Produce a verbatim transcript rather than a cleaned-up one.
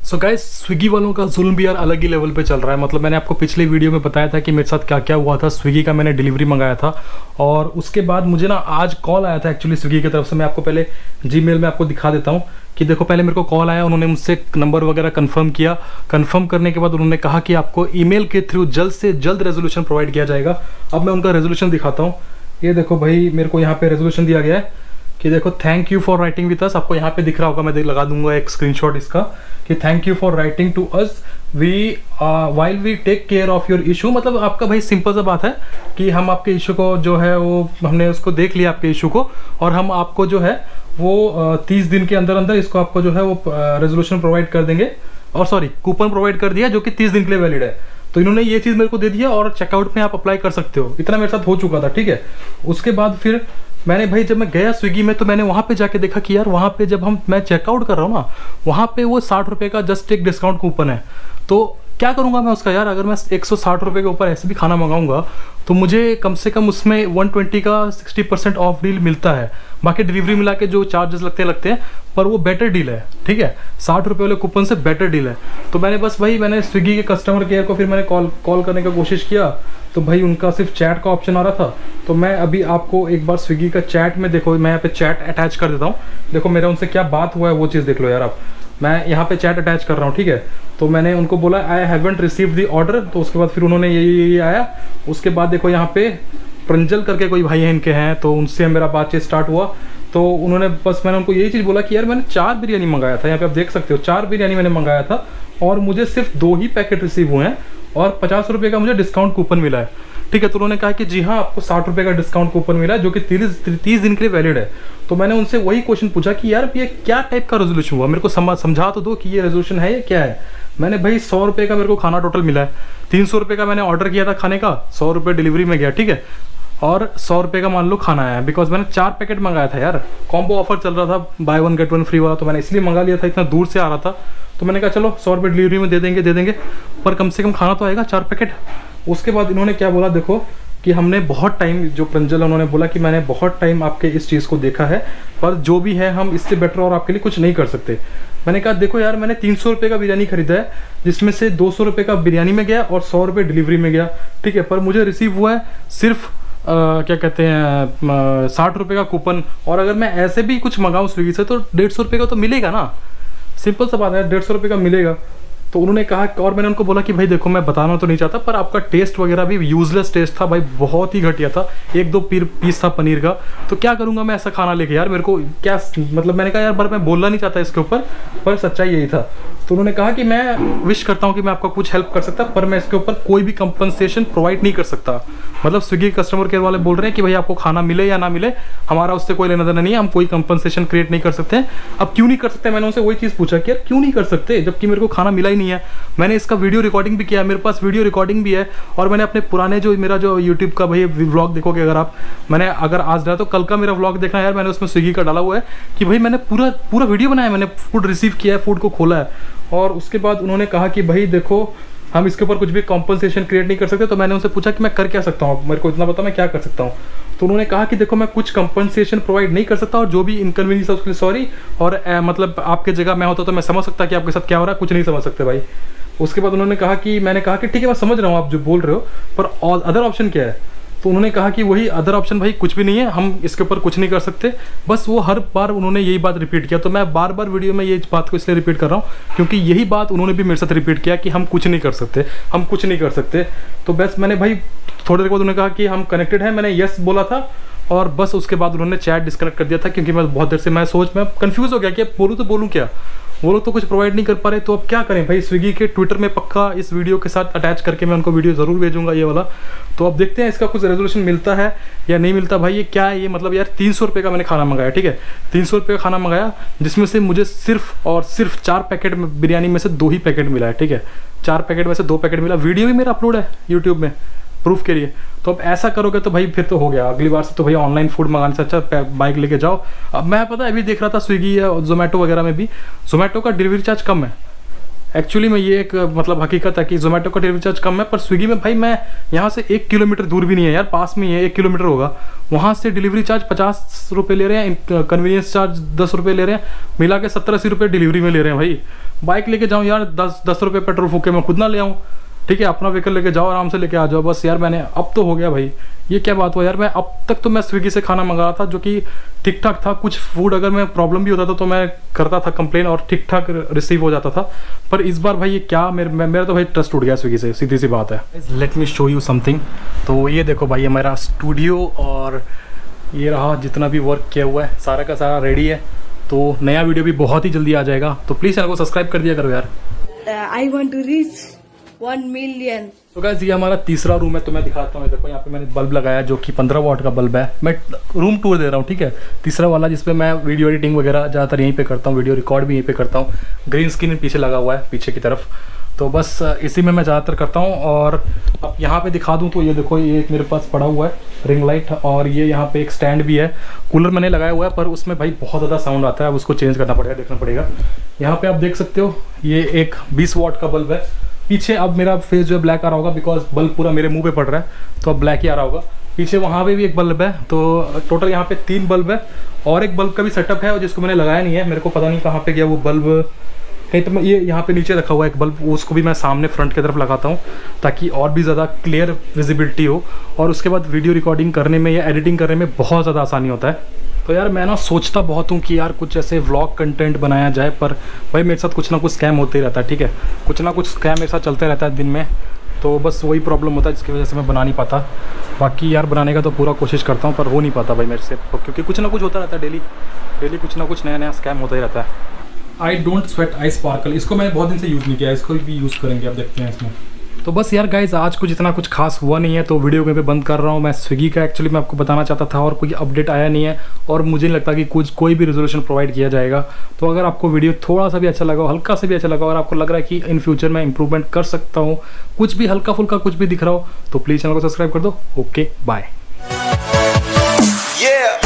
So guys, Swiggy वालों का जुल्म भी यार अलग ही लेवल पे चल रहा है। मतलब मैंने आपको पिछले वीडियो में बताया था कि मेरे साथ क्या क्या हुआ था। स्विगी का मैंने डिलीवरी मंगाया था और उसके बाद मुझे ना आज कॉल आया था एक्चुअली स्विगी की तरफ से। मैं आपको पहले जीमेल में आपको दिखा देता हूँ कि देखो, पहले मेरे को कॉल आया, उन्होंने मुझसे नंबर वगैरह कंफर्म किया। कंफर्म करने के बाद उन्होंने कहा कि आपको ईमेल के थ्रू जल्द से जल्द रेजोल्यूशन प्रोवाइड किया जाएगा। अब मैं उनका रेजोल्यूशन दिखाता हूँ। ये देखो भाई, मेरे को यहाँ पे रेजोल्यूशन दिया गया है कि देखो, thank you for writing with us. आपको यहाँ पे दिख रहा होगा, मैं लगा दूंगा एक स्क्रीनशॉट इसका कि thank you for writing to us we while we take care of your issue. मतलब आपका भाई सिंपल सा बात है कि हम आपके इशू को जो है वो हमने उसको देख लिया आपके इशू को, और हम आपको जो है वो तीस दिन के अंदर अंदर इसको आपको जो है वो रेजोल्यूशन प्रोवाइड कर देंगे। और सॉरी, कूपन प्रोवाइड कर दिया जो कि तीस दिन के लिए वैलिड है। तो इन्होंने ये चीज़ मेरे को दे दिया और चेकआउट में आप अप्लाई कर सकते हो। इतना मेरे साथ हो चुका था, ठीक है। उसके बाद फिर मैंने भाई जब मैं गया स्विगी में तो मैंने वहाँ पे जाके देखा कि यार वहाँ पे जब हम मैं चेकआउट कर रहा हूँ ना, वहाँ पे वो साठ रुपये का जस्ट एक डिस्काउंट कूपन है। तो क्या करूँगा मैं उसका यार, अगर मैं एक सौ साठ रुपये के ऊपर ऐसे भी खाना मंगाऊंगा तो मुझे कम से कम उसमें एक सौ बीस का साठ परसेंट ऑफ डील मिलता है। बाकी डिलीवरी मिला के जो चार्जेस लगते हैं लगते हैं, पर वो बेटर डील है, ठीक है। साठ रुपये वाले कूपन से बेटर डील है। तो मैंने बस भाई मैंने स्विगी के कस्टमर केयर को फिर मैंने कॉल कॉल करने का कोशिश किया, तो भाई उनका सिर्फ चैट का ऑप्शन आ रहा था। तो मैं अभी आपको एक बार स्विगी का चैट में देखो, मैं यहाँ पे चैट अटैच कर देता हूँ। देखो मेरा उनसे क्या बात हुआ है वो चीज़ देख लो यार आप। मैं यहाँ पे चैट अटैच कर रहा हूँ, ठीक है। तो मैंने उनको बोला I haven't received the order. तो उसके बाद फिर उन्होंने ये ये आया। उसके बाद देखो यहाँ पे प्रंजल करके कोई भाई हैं इनके हैं, तो उनसे मेरा बातचीत स्टार्ट हुआ। तो उन्होंने बस मैंने उनको यही चीज़ बोला कि यार मैंने चार बिरयानी मंगाया था, यहाँ पे आप देख सकते हो चार बिरयानी मैंने मंगाया था और मुझे सिर्फ दो ही पैकेट रिसीव हुए हैं और पचास रुपये का मुझे डिस्काउंट कूपन मिला है, ठीक है। तो उन्होंने कहा कि जी हाँ, आपको साठ रुपये का डिस्काउंट कूपन मिला है जो कि तीस तीस दिन के लिए वैलिड है। तो मैंने उनसे वही क्वेश्चन पूछा कि यार ये क्या टाइप का रेजोल्यूशन हुआ, मेरे को समझ समझा तो दो कि ये रेजोल्यूशन है या क्या है। मैंने भाई सौ रुपये का मेरे को खाना टोटल मिला है। तीन सौ रुपये का मैंने ऑर्डर किया था खाने का, सौ रुपये डिलीवरी में गया, ठीक है। और सौ रुपये का मान लो खाना आया, बिकॉज मैंने चार पैकेट मंगाया था यार। कॉम्बो ऑफर चल रहा था, buy one get one free वाला, तो मैंने इसलिए मंगा लिया था, इतना दूर से आ रहा था। तो मैंने कहा चलो सौ रुपये डिलीवरी में दे देंगे दे देंगे पर कम से कम खाना तो आएगा चार पैकेट। उसके बाद इन्होंने क्या बोला देखो कि हमने बहुत टाइम, जो प्रंजल उन्होंने बोला कि मैंने बहुत टाइम आपके इस चीज़ को देखा है, पर जो भी है हम इससे बेटर और आपके लिए कुछ नहीं कर सकते। मैंने कहा देखो यार, मैंने तीन सौ रुपये का बिरयानी खरीदा है जिसमें से दो सौ रुपये का बिरयानी में गया और सौ रुपये डिलीवरी में गया, ठीक है। पर मुझे रिसीव हुआ है सिर्फ आ, क्या कहते हैं साठ रुपये का कूपन। और अगर मैं ऐसे भी कुछ मंगाऊँ स्विगी से तो डेढ़ सौ रुपये का तो मिलेगा ना, सिंपल सा बात है, डेढ़ सौ रुपये का मिलेगा। तो उन्होंने कहा, और मैंने उनको बोला कि भाई देखो, मैं बताना तो नहीं चाहता पर आपका टेस्ट वगैरह भी यूजलेस टेस्ट था भाई, बहुत ही घटिया था। एक दो पीर पीस था पनीर का, तो क्या करूँगा मैं ऐसा खाना लेके यार, मेरे को क्या मतलब। मैंने कहा यार पर मैं बोलना नहीं चाहता इसके ऊपर, पर सच्चाई यही था। तो उन्होंने कहा कि मैं विश करता हूँ कि मैं आपका कुछ हेल्प कर सकता, पर मैं इसके ऊपर कोई भी कंपनसेशन प्रोवाइड नहीं कर सकता। मतलब स्विगी कस्टमर केयर वाले बोल रहे हैं कि भाई आपको खाना मिले या ना मिले, हमारा उससे कोई लेना देना नहीं है, हम कोई कंपनसेशन क्रिएट नहीं कर सकते। अब क्यों नहीं कर सकते, मैंने उनसे वही चीज़ पूछा कि यार क्यों नहीं कर सकते जबकि मेरे को खाना मिला ही नहीं है। मैंने इसका वीडियो रिकॉर्डिंग भी किया, मेरे पास वीडियो रिकॉर्डिंग भी है, और मैंने अपने पुराने जो मेरा जो यूट्यूब का भाई व्लॉग देखोगे अगर आप, मैंने अगर आज डाला तो कल का मेरा व्लॉग देखना यार, मैंने उसमें स्विगी का डाला हुआ है कि भाई मैंने पूरा पूरा वीडियो बनाया, मैंने फूड रिसीव किया है, फूड को खोला है। और उसके बाद उन्होंने कहा कि भाई देखो, हम इसके ऊपर कुछ भी कॉम्पनसेशन क्रिएट नहीं कर सकते। तो मैंने उनसे पूछा कि मैं कर क्या सकता हूँ, मेरे को इतना पता मैं क्या कर सकता हूँ। तो उन्होंने कहा कि देखो, मैं कुछ कंपनसेशन प्रोवाइड नहीं कर सकता और जो भी इनकन्वीनियंस है उसके लिए सॉरी। और आ, मतलब आपके जगह मैं होता तो मैं समझ सकता कि आपके साथ क्या हो रहा है, कुछ नहीं समझ सकते भाई। उसके बाद उन्होंने कहा कि मैंने कहा कि ठीक है मैं समझ रहा हूँ आप जो बोल रहे हो, पर अदर ऑप्शन क्या है। तो उन्होंने कहा कि वही अदर ऑप्शन भाई कुछ भी नहीं है, हम इसके ऊपर कुछ नहीं कर सकते। बस वो हर बार उन्होंने यही बात रिपीट किया। तो मैं बार बार वीडियो में ये बात को इसलिए रिपीट कर रहा हूँ क्योंकि यही बात उन्होंने भी मेरे साथ रिपीट किया कि हम कुछ नहीं कर सकते, हम कुछ नहीं कर सकते। तो बस मैंने भाई थोड़ी देर बाद उन्होंने कहा कि हम कनेक्टेड हैं, मैंने यस बोला था और बस उसके बाद उन्होंने चैट डिस्कनेक्ट कर दिया था क्योंकि मैं बहुत देर से मैं सोच मैं कन्फ्यूज़ हो गया कि बोलूँ तो बोलूँ क्या, वो लोग तो कुछ प्रोवाइड नहीं कर पा रहे। तो अब क्या करें भाई, स्विगी के ट्विटर में पक्का इस वीडियो के साथ अटैच करके मैं उनको वीडियो ज़रूर भेजूंगा ये वाला। तो अब देखते हैं इसका कुछ रेजोल्यूशन मिलता है या नहीं मिलता। भाई ये क्या है, ये मतलब यार तीन सौ रुपये का मैंने खाना मंगाया, ठीक है, तीन सौ रुपये का खाना मंगाया जिसमें से मुझे सिर्फ और सिर्फ चार पैकेट में बिरयानी में से दो ही पैकेट मिला है, ठीक है, चार पैकेट में से दो पैकेट मिला। वीडियो भी मेरा अपलोड है यूट्यूब में प्रूफ के लिए। तो अब ऐसा करोगे तो भाई फिर तो हो गया, अगली बार से तो भाई ऑनलाइन फूड मंगाने से अच्छा बाइक लेके जाओ। अब मैं पता है अभी देख रहा था स्विगी या जोमेटो वगैरह में भी जोमेटो का डिलीवरी चार्ज कम है, एक्चुअली में ये एक मतलब हकीकत है कि जोमेटो का डिलीवरी चार्ज कम है, पर स्विगी में भाई मैं यहाँ से एक किलोमीटर दूर भी नहीं है यार, पास में ही है, एक किलोमीटर होगा, वहाँ से डिलीवरी चार्ज पचास रुपये ले रहे हैं, कन्वीनियंस चार्ज दस रुपये ले रहे हैं, मिला के सत्तर अस्सी रुपये डिलीवरी में ले रहे हैं भाई। बाइक लेके जाऊँ यार, दस दस रुपये पेट्रोल फूके मैं खुद ना ले आऊँ, ठीक है, अपना व्हीकल लेके जाओ, आराम से लेके आ जाओ बस यार। मैंने अब तो हो गया भाई, ये क्या बात हुआ यार। मैं अब तक तो मैं स्विगी से खाना मंगा रहा था जो कि ठीक ठाक था, कुछ फूड अगर मैं प्रॉब्लम भी होता था तो मैं करता था कंप्लेन और ठीक ठाक रिसीव हो जाता था, पर इस बार भाई ये क्या, मेरे मेरा तो भाई ट्रस्ट उठ गया स्विगी से, सीधी सी बात है। Let me show you something. तो ये देखो भाई हमारा स्टूडियो, और ये रहा जितना भी वर्क किया हुआ है सारा का सारा रेडी है। तो नया वीडियो भी बहुत ही जल्दी आ जाएगा, तो प्लीज़ चैनल को सब्सक्राइब कर दिया करो यार। I want to reach one million. तो गाइस ये हमारा तीसरा रूम है, तो मैं दिखाता हूँ। देखो यहाँ पे मैंने बल्ब लगाया जो कि पंद्रह वाट का बल्ब है। मैं रूम टूर दे रहा हूँ, ठीक है, तीसरा वाला जिसपे मैं वीडियो एडिटिंग वगैरह ज़्यादातर यहीं पे करता हूँ, वीडियो रिकॉर्ड भी यहीं पे करता हूँ। ग्रीन स्क्रीन पीछे लगा हुआ है पीछे की तरफ, तो बस इसी में मैं ज़्यादातर करता हूँ। और अब यहाँ पे दिखा दूँ तो ये देखो, ये एक मेरे पास पड़ा हुआ है रिंग लाइट, और ये यहाँ पे एक स्टैंड भी है। कूलर मैंने लगाया हुआ है पर उसमें भाई बहुत ज़्यादा साउंड आता है, अब उसको चेंज करना पड़ेगा, देखना पड़ेगा। यहाँ पे आप देख सकते हो ये एक बीस वाट का बल्ब है। पीछे अब मेरा फेस जो है ब्लैक आ रहा होगा, बिकॉज बल्ब पूरा मेरे मुंह पे पड़ रहा है, तो अब ब्लैक ही आ रहा होगा। पीछे वहाँ पे भी एक बल्ब है, तो टोटल यहाँ पे तीन बल्ब है, और एक बल्ब का भी सेटअप है जिसको मैंने लगाया नहीं है, मेरे को पता नहीं कहाँ पे गया वो बल्ब, कहीं तो मैं ये यहाँ पे नीचे रखा हुआ है एक बल्ब, उसको भी मैं सामने फ्रंट की तरफ लगाता हूँ ताकि और भी ज़्यादा क्लियर विजिबिलिटी हो, और उसके बाद वीडियो रिकॉर्डिंग करने में या एडिटिंग करने में बहुत ज़्यादा आसानी होता है। तो यार मैं ना सोचता बहुत हूँ कि यार कुछ ऐसे व्लॉग कंटेंट बनाया जाए, पर भाई मेरे साथ कुछ ना कुछ स्कैम होते ही रहता है, ठीक है, कुछ ना कुछ स्कैम मेरे साथ चलते रहता है दिन में, तो बस वही प्रॉब्लम होता है जिसकी वजह से मैं बना नहीं पाता। बाकी यार बनाने का तो पूरा कोशिश करता हूँ पर हो नहीं पाता भाई मेरे से, क्योंकि कुछ ना कुछ होता रहता है, डेली डेली कुछ ना कुछ नया नया स्कैम होता ही रहता है। I don't sweat I sparkle, इसको मैंने बहुत दिन से यूज़ नहीं किया, इसको भी यूज़ करेंगे, अब देखते हैं इसमें। तो बस यार गाइज आज कुछ इतना कुछ खास हुआ नहीं है, तो वीडियो को पे बंद कर रहा हूँ। मैं स्विगी का एक्चुअली मैं आपको बताना चाहता था और कोई अपडेट आया नहीं है, और मुझे नहीं लगता कि कुछ कोई भी रेजोल्यूशन प्रोवाइड किया जाएगा। तो अगर आपको वीडियो थोड़ा सा भी अच्छा लगा, हल्का सा भी अच्छा लगा, और आपको लग रहा है कि इन फ्यूचर मैं इंप्रूवमेंट कर सकता हूँ, कुछ भी हल्का फुल्का कुछ भी दिख रहा हो, तो प्लीज़ चैनल को सब्सक्राइब कर दो। Okay bye.